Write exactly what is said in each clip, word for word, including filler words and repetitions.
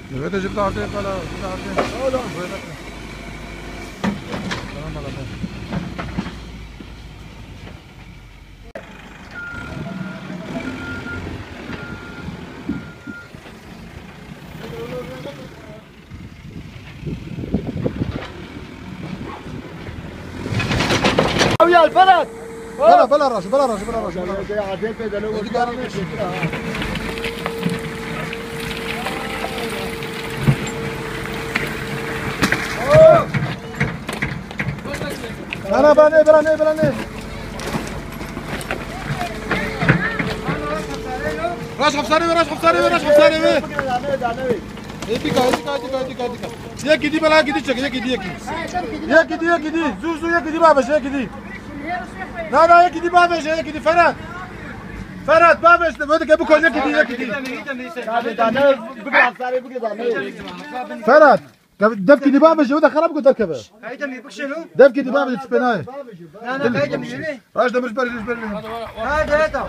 Evet, جبت عرضين بلا جبت عرضين. اه لا وينك؟ تمام على طول. ويا الفرد بلا بلا راس بلا راس بلا راس بلا راس. يا عديل بدل انا بلاني بلاني بلاني. راس حفصاني راس حفصاني راس حفصاني. ايه ديكا ديكا ديكا ديكا ديكا. يا كدي بلا كدي شك يا كدي يا كدي. يا كدي يا كدي زوزو يا كدي بابا يا كدي. لا لا يا كدي بابا يا كدي فرات. فرات بابا بدك ابو كل يا كدي يا كدي. فرات دفك دي بابا جوده خراب قلت اركبه. هيدا بكشلو دفك دي بابا تسبناي. لا لا هيدا مشلي راش ده مش بري مش بري. هذا هذا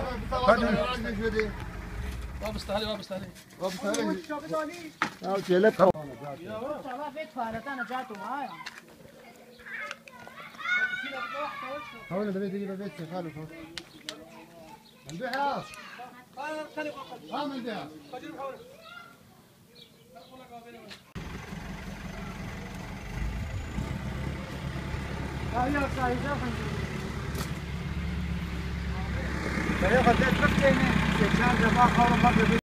وابس تعالي وابس تعالي وابس تعالي. او چلت حاول ده بيجي بيت خالف. عندها ها من ده يا سايزا يا خدت ركتين سيجان جماعه